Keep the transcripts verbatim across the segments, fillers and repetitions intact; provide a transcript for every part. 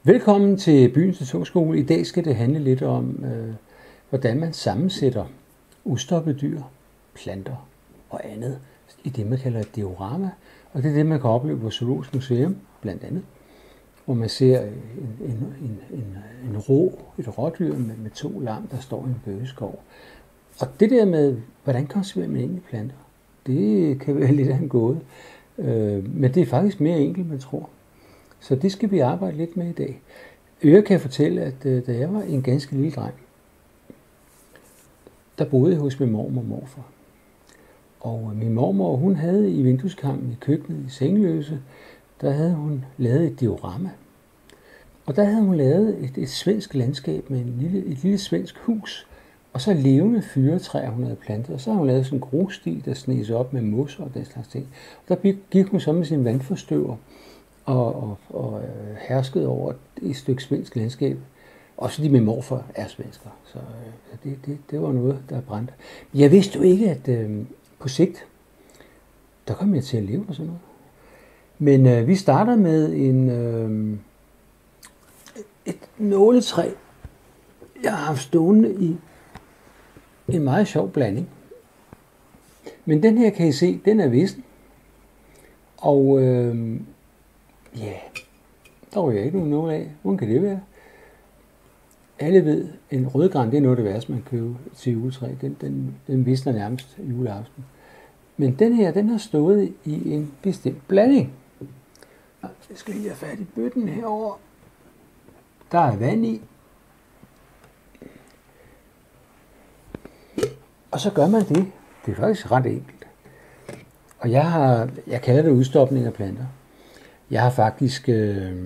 Velkommen til Byens Naturskole. I dag skal det handle lidt om, øh, hvordan man sammensætter ustoppede dyr, planter og andet i det, man kalder et diorama. Og det er det, man kan opleve på Zoologisk Museum, blandt andet, hvor man ser en, en, en, en, en rå, et rådyr med, med to lam, der står i en bøgeskov. Og det der med, hvordan konserverer man egentlig planter, det kan være lidt af en gåde. Øh, men det er faktisk mere enkelt, man tror. Så det skal vi arbejde lidt med i dag. Jeg kan fortælle, at da jeg var en ganske lille dreng, der boede jeg hos min mormor og morfar. Og min mormor, hun havde i vindueskarmen i køkkenet i Sengeløse, der havde hun lavet et diorama. Og der havde hun lavet et, et svensk landskab med en lille, et lille svensk hus, og så levende fyretræer, hun havde plantet. Og så havde hun lavet sådan en grussti, der snes op med mos og den slags ting. Og der gik hun så med sin vandforstøver og, og, og herskede over et stykke svensk landskab. Også fordi min morfar er svensker, så øh, det, det, det var noget, der brændte. Jeg vidste jo ikke, at øh, på sigt, der kom jeg til at leve og sådan noget. Men øh, vi starter med en, øh, et nåletræ, jeg har haft stående i en meget sjov blanding. Men den her kan I se, den er vissen. Og øh, ja, der var jeg ikke nogen nåle af. Hvordan kan det være? Alle ved, en rødgran, det er noget af det værste, man køber til juletræ. Den, den, den visner nærmest juleaften. Men den her, den har stået i en bestemt blanding. Jeg skal lige have fat i bøtten herover. Der er vand i. Og så gør man det. Det er faktisk ret enkelt. Og jeg har, jeg kalder det udstopning af planter. Jeg har faktisk øh,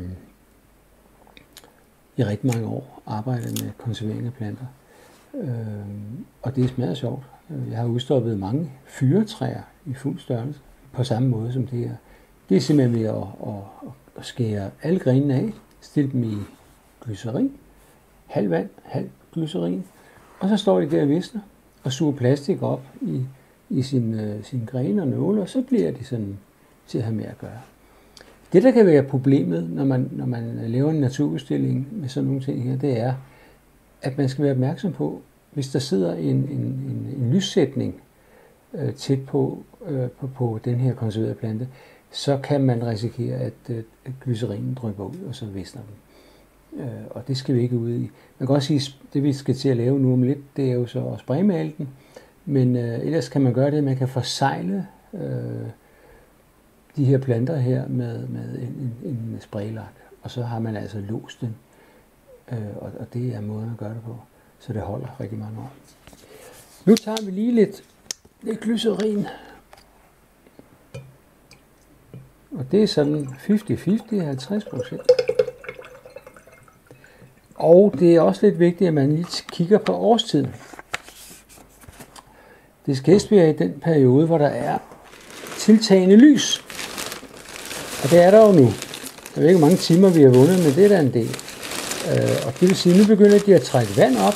i rigtig mange år arbejdet med konservering af planter. Øh, og det er smadret sjovt. Jeg har udstoppet mange fyretræer i fuld størrelse på samme måde som det her. Det er simpelthen ved at, at, at skære alle grenene af, stille dem i glycerin, halv vand, halv glycerin, og så står de der og visner og suger plastik op i, i sin, uh, sin grene og nåle, og så bliver de sådan til at have mere at gøre. Det, der kan være problemet, når man, når man laver en naturudstilling med sådan nogle ting her, det er, at man skal være opmærksom på, hvis der sidder en, en, en, en lyssætning øh, tæt på, øh, på, på den her konserverede plante, så kan man risikere, at, øh, at glycerinen drypper ud, og så visner den. Øh, og det skal vi ikke ud i. Man kan også sige, at det vi skal til at lave nu om lidt, det er jo så at spraymale den. Men øh, ellers kan man gøre det, at man kan forsegle øh, de her planter her med, med en, en, en spraylak. Og så har man altså låst den. Øh, og, og det er måden at gøre det på. Så det holder rigtig mange år. Nu tager vi lige lidt, lidt glycerin. Og det er sådan halvtreds halvtreds, halvtreds procent. Og det er også lidt vigtigt, at man lige kigger på årstiden. Det skal helst være i den periode, hvor der er tiltagende lys. Og det er der jo nu. Jeg ved ikke, hvor mange timer vi har vundet, men det er der en del. Og det vil sige, at nu begynder de at trække vand op.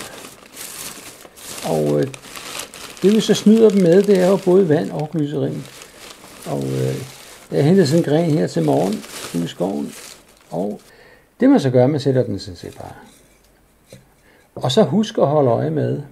Og det vi så snyder dem med, det er jo både vand og glycerin. Og jeg henter sådan en gren her til morgen ude i skoven. Og det man så gør, man sætter den sådan set bare. Og så husk at holde øje med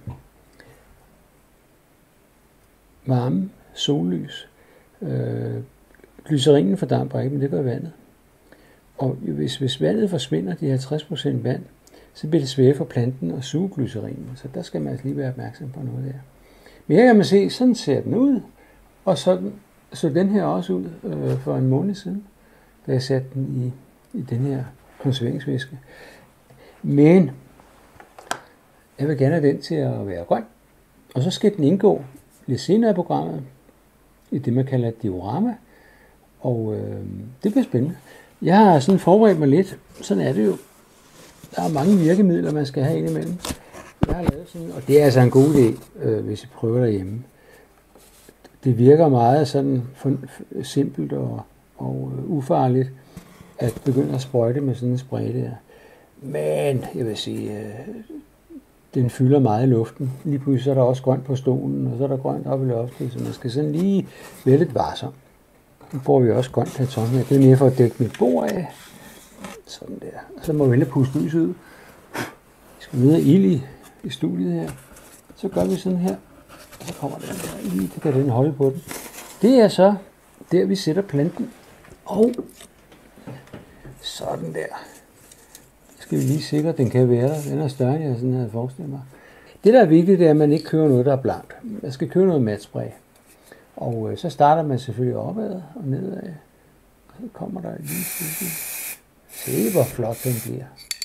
varme, sollys. Øh, glycerinen fordamper ikke, men det gør vandet. Og hvis, hvis vandet forsvinder, de halvtreds procent vand, så bliver det svært for planten at suge glycerinen. Så der skal man altså lige være opmærksom på noget der. Men her kan man se, sådan ser den ud. Og sådan så den her også ud øh, for en måned siden, da jeg satte den i, i den her konserveringsvæske. Men jeg vil gerne have den til at være grøn. Og så skal den indgå lidt senere i programmet i det, man kalder et diorama. Og øh, det bliver spændende. Jeg har sådan forberedt mig lidt. Sådan er det jo. Der er mange virkemidler, man skal have indimellem. Jeg har lavet sådan, og det er altså en god idé, øh, hvis I prøver derhjemme. Det virker meget sådan for, for, simpelt og, og øh, ufarligt at begynde at sprøjte med sådan en spray der. Men jeg vil sige, øh, den fylder meget i luften. Lige pludselig så er der også grønt på stolen, og så er der grønt op i loftet, så man skal sådan lige være lidt varsom. Nu får vi også grønt karton her. Det er mere for at dække mit bord af. Sådan der. Og så må vi vente at puste lyset ud. Vi skal ned ild i, i studiet her. Så gør vi sådan her. Og så kommer den der lige, det kan den holde på den. Det er så der, vi sætter planten. Og sådan der. Skal vi lige sikre, at den kan være der. Den er større, end jeg sådan havde forestillet mig. Det, der er vigtigt, det er, at man ikke køber noget, der er blankt. Man skal købe noget matspray. Og øh, så starter man selvfølgelig opad og nedad. Og så kommer der lige pludselig. Se, hvor flot den bliver.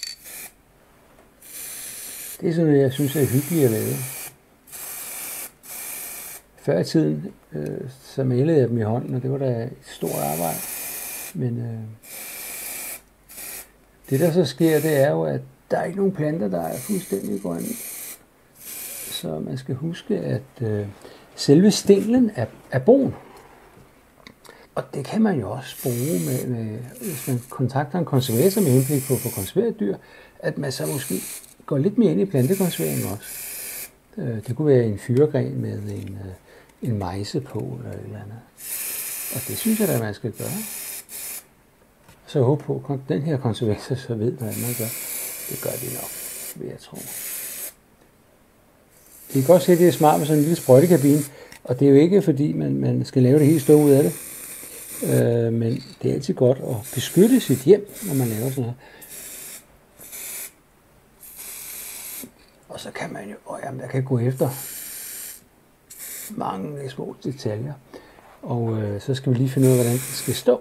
Det er sådan noget, jeg synes er hyggeligt at lave. Før i tiden, øh, så malede jeg dem i hånden, og det var da et stort arbejde. Men øh, det, der så sker, det er jo, at der er ikke nogen planter, der er fuldstændig grønne. Så man skal huske, at øh, selve stænglen er, er brun. Og det kan man jo også bruge, med, med, hvis man kontakter en konservator med henblik på at få konserveret dyr, at man så måske går lidt mere ind i plantekonservering også. Øh, det kunne være en fyregren med en, øh, en mejse på eller et eller andet. Og det synes jeg da, man skal gøre. Så jeg håber på, at den her konservator så ved, hvad man gør. Det gør de nok, vil jeg tro. I kan godt se, at det er smart med sådan en lille sprøjtekabine, og det er jo ikke, fordi man, man skal lave det helt stå ud af det. Øh, men det er altid godt at beskytte sit hjem, når man laver sådan noget. Og så kan man jo, åh, jamen, der kan gå efter mange små detaljer. Og øh, så skal vi lige finde ud af, hvordan det skal stå.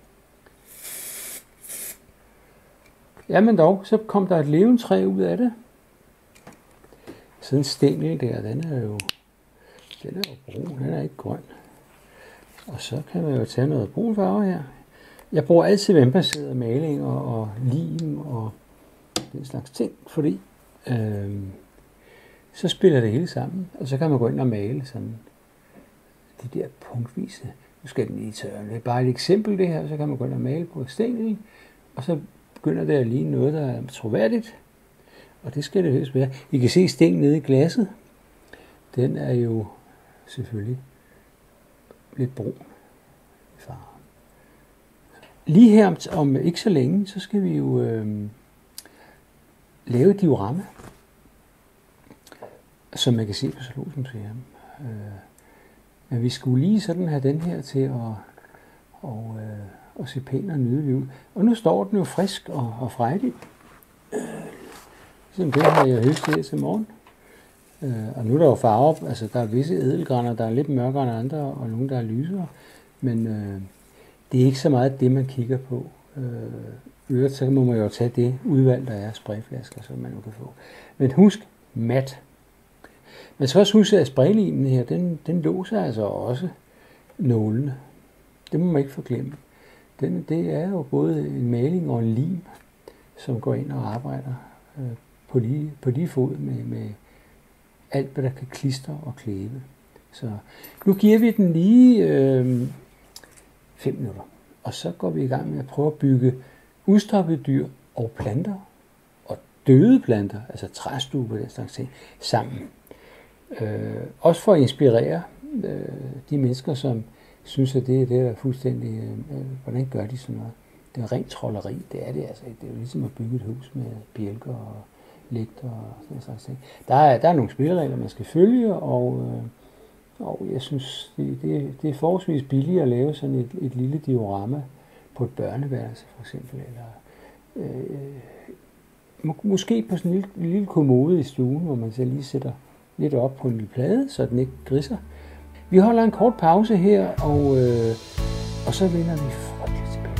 Jamen dog, så kom der et leventræ ud af det. Sådan en stængel der, den er jo, den er jo brun, den er ikke grøn. Og så kan man jo tage noget brun farve her. Jeg bruger altid vandbaseret maling og, og lim og den slags ting, fordi øh, så spiller det hele sammen. Og så kan man gå ind og male sådan de der punktvise. Nu skal den lige tørre. Det er bare et eksempel det her, så kan man gå ind og male på stænglen, og så begynder det at ligne noget, der er troværdigt. Og det skal det helst være. I kan se stænglen nede i glasset. Den er jo selvfølgelig lidt brun i farven. Lige her om, om ikke så længe, så skal vi jo øh, lave et diorama, som man kan se på Zoologisk Museum. Øh, men vi skulle lige sådan have den her til at, og, øh, at se pæn og nydelig ud. Og nu står den jo frisk og, og frejdig. Øh, ligesom det har jeg høstet her til morgen. Øh, og nu er der jo farver, altså der er visse ædelgraner, der er lidt mørkere end andre, og nogle der er lysere. Men øh, det er ikke så meget det, man kigger på. Øh, øvrigt, så må man jo tage det udvalg, der er sprayflasker, som man nu kan få. Men husk, mat. Man skal også huske, at spraylimen her, den, den låser altså også nålene. Det må man ikke forglemme. Den, det er jo både en maling og en lim, som går ind og arbejder øh, på, lige, på lige fod med, med alt, hvad der kan klistre og klæbe. Så nu giver vi den lige øh, fem minutter, og så går vi i gang med at prøve at bygge udstoppede dyr og planter, og døde planter, altså træstuber og den slags ting, sammen. Øh, også for at inspirere øh, de mennesker, som synes, at det, det er fuldstændig, øh, hvordan gør de sådan noget? Det er rent trolleri, det er det altså ikke. Det er jo ligesom at bygge et hus med bjælker og lægter og sådan slags ting. Der er, der er nogle spilleregler, man skal følge, og, øh, og jeg synes, det, det, det er forholdsvis billigt at lave sådan et, et lille diorama på et børneværelse, for eksempel, eller øh, må, måske på sådan en lille, lille kommode i stuen, hvor man så lige sætter lidt op på en lille plade, så den ikke grisser. Vi holder en kort pause her, og, øh, og så vender vi frygteligt tilbage.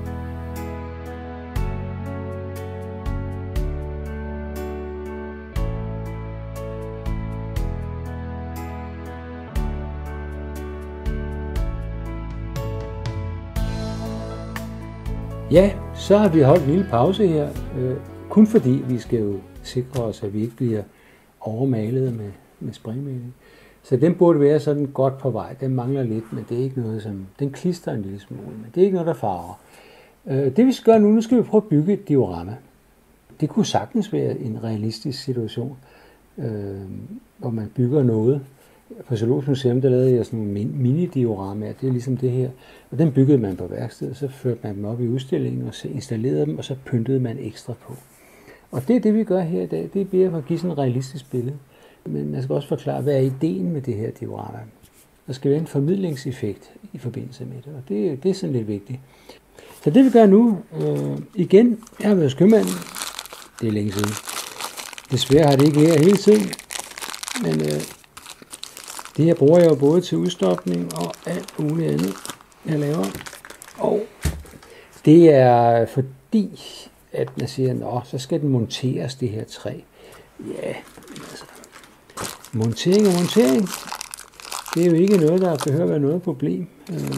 Ja, så har vi holdt en lille pause her, øh, kun fordi vi skal jo sikre os, at vi ikke bliver overmalet med, med spraymaling. Så den burde være sådan godt på vej. Den mangler lidt, men det er ikke noget, som... Den klister en lille smule, men det er ikke noget, der farver. Øh, det vi skal gøre nu, nu skal vi prøve at bygge et diorama. Det kunne sagtens være en realistisk situation, øh, hvor man bygger noget På Zoologisk Museum, der lavede jeg sådan nogle mini-dioramaer, det er ligesom det her. Og den byggede man på værkstedet, så førte man dem op i udstillingen, og så installerede dem, og så pyntede man ekstra på. Og det er det, vi gør her i dag. Det bliver for at give sådan et realistisk billede. Men jeg skal også forklare, hvad er ideen med det her diorama. Der skal være en formidlingseffekt i forbindelse med det, og det, det er sådan lidt vigtigt. Så det vi gør nu, øh, igen, jeg har været skøbmand, det er længe siden. Desværre har det ikke her hele tiden, men øh, det her bruger jeg jo både til udstopning og alt muligt andet, jeg laver. Og det er fordi, at man siger, nå, så skal den monteres, det her træ. Ja, altså, montering og montering, det er jo ikke noget, der behøver at være noget problem. Øh,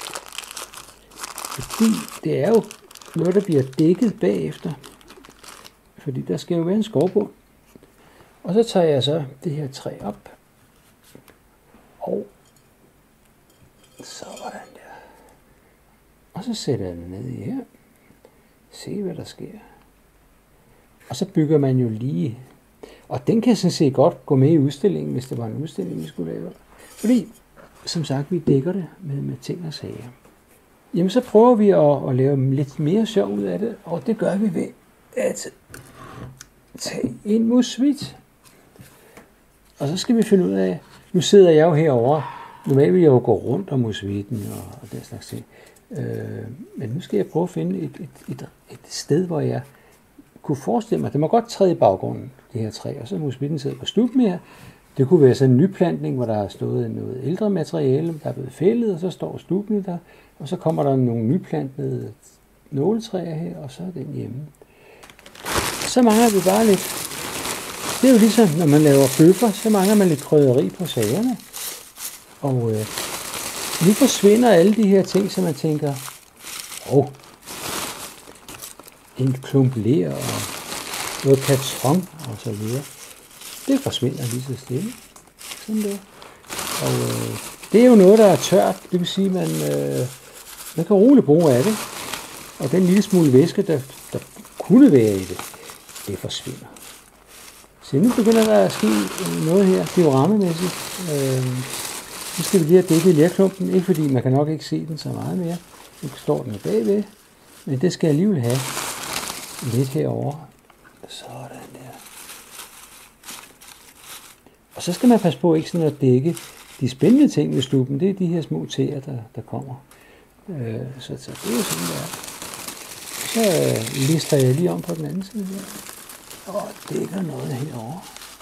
fordi det er jo noget, der bliver dækket bagefter. Fordi der skal jo være en skovbund. Og så tager jeg så det her træ op. Og sådan der. Og så sætter jeg den ned i her. Se hvad der sker. Og så bygger man jo lige. Og den kan sådan set godt gå med i udstillingen, hvis det var en udstilling, vi skulle lave. Fordi, som sagt, vi dækker det med, med ting og sager. Jamen så prøver vi at, at lave lidt mere sjov ud af det. Og det gør vi ved at tage en musvit. Og så skal vi finde ud af, nu sidder jeg jo herovre. Normalt vil jeg jo gå rundt om musvitten og, og den slags ting. Øh, men nu skal jeg prøve at finde et, et, et, et sted, hvor jeg kunne forestille mig, det må godt træde i baggrunden, det her træ, og så musvitten sidder på stuben her. Det kunne være sådan en nyplantning, hvor der har stået noget ældre materiale, der er blevet fældet, og så står stuben der, og så kommer der nogle nyplantede nåletræer her, og så er den hjemme. Så mangler vi bare lidt. Det er jo ligesom, når man laver bøffer, så mangler man lidt krydderi på sagerne. Og øh, nu forsvinder alle de her ting, som man tænker, åh, oh, en klump ler og noget karton og så videre. Det forsvinder lige så stille. Sådan der. Og øh, det er jo noget, der er tørt. Det vil sige, at man, øh, man kan roligt bruge af det. Og den lille smule væske, der, der kunne være i det, det forsvinder. Så nu begynder der at ske noget her, dioramamæssigt. Øh, nu skal vi lige have dækket lerklumpen, ikke fordi man kan nok ikke se den så meget mere. Nu står den bagved, men det skal jeg alligevel have lidt herovre. Sådan der. Og så skal man passe på ikke sådan at dække de spændende ting ved stuben. Det er de her små tæer, der, der kommer. Øh, så, så det er jo sådan der. Så øh, lister jeg lige om på den anden side her. Og dækker noget herovre.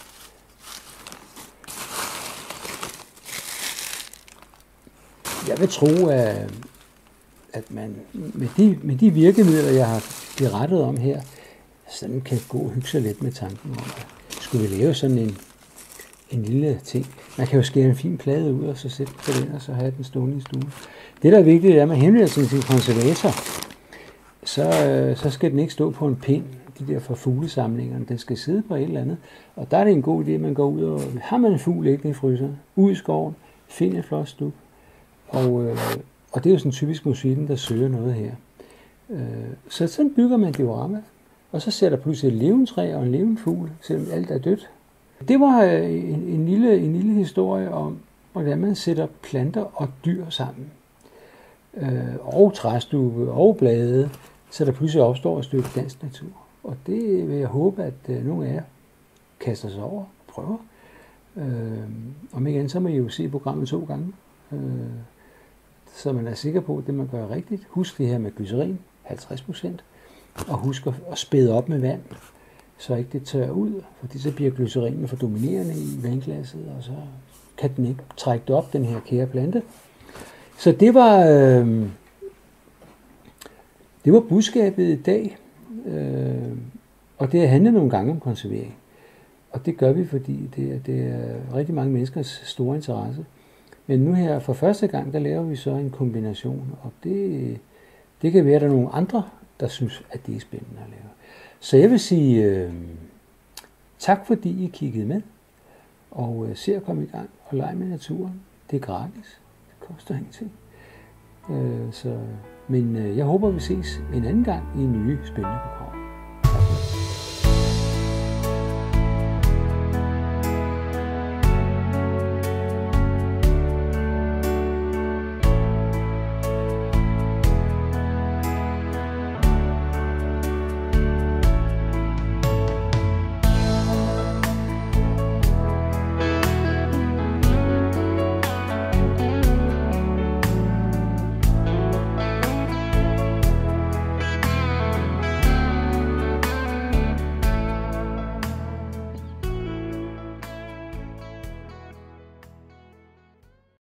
Jeg vil tro, at, at man med de, med de virkemidler, jeg har berettet om her, sådan kan gå og hygge sig lidt med tanken om, at skulle vi lave sådan en, en lille ting. Man kan jo skære en fin plade ud, og så sætte på den, og så have den stående i stuen. Det, der er vigtigt, er, at man henvender sig til konservator. Så, så skal den ikke stå på en pind, de der for fuglesamlingerne. Den skal sidde på et eller andet. Og der er det en god idé, at man går ud og har man en fugl liggende i fryseren, ud i skoven, find et flot stup. Og, øh, og det er jo sådan typisk musvitten, der søger noget her. Øh, så sådan bygger man diorama. Og så sætter pludselig et levende træ og en levende fugl, selvom alt er dødt. Det var en, en, lille, en lille historie om, hvordan man sætter planter og dyr sammen. Øh, og træstube og blade, så der pludselig opstår et stykke dansk natur. Og det vil jeg håbe, at øh, nogle af jer kaster sig over og prøver. Øh, om igen, så må I jo se programmet to gange, øh, så man er sikker på, at det man gør rigtigt. Husk det her med glycerin, halvtreds procent, og husk at spæde op med vand, så ikke det tørrer ud, fordi så bliver glycerinen for dominerende i vandglasset, og så kan den ikke trække det op, den her kære plante. Så det var, øh, det var budskabet i dag, øh, og det handler nogle gange om konservering. Og det gør vi, fordi det er, det er rigtig mange menneskers store interesse. Men nu her for første gang, der laver vi så en kombination, og det, det kan være, at der er nogle andre, der synes, at det er spændende at lave. Så jeg vil sige øh, tak, fordi I kiggede med, og øh, se at komme i gang og lege med naturen. Det er gratis. Det koster ingenting. Øh, så, men øh, jeg håber, vi ses en anden gang i nye spændende programmer.